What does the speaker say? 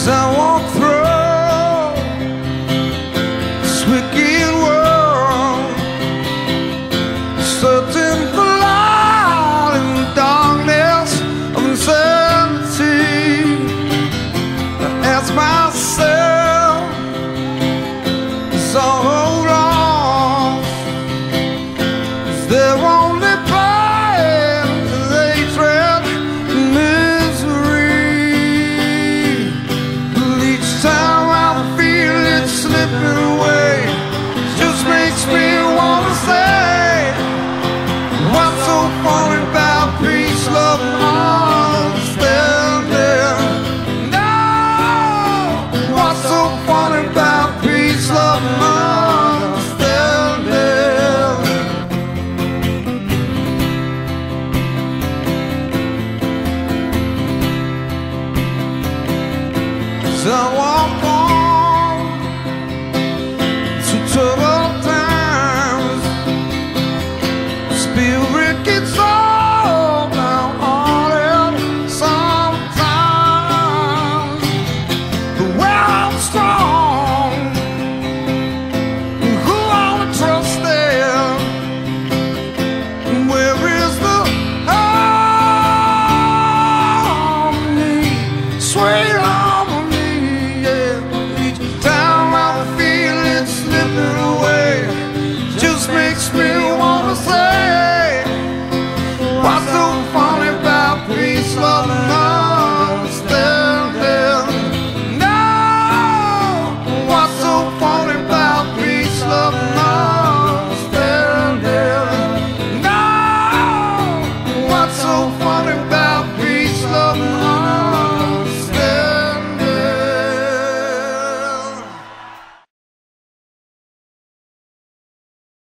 I walk through this wicked world, searching for light in the darkness of insanity. I ask myself, so hold on, is there only pain, hatred, and misery? But each time I feel it slipping away, it just makes me wanna say, what's so funny about peace, love, and understanding? No, what's so funny about peace, love, and understanding? As I walk on through troubled times, spirit gets all downhearted sometimes. But where I'm strong, who I would trust there? Where is the harmony, sweet harmony? Yeah. Each time I feel it slipping away, just makes me wanna say, what's so funny about peace, love, and understanding? No, what's so funny about peace, love, and understanding? No, what's so funny about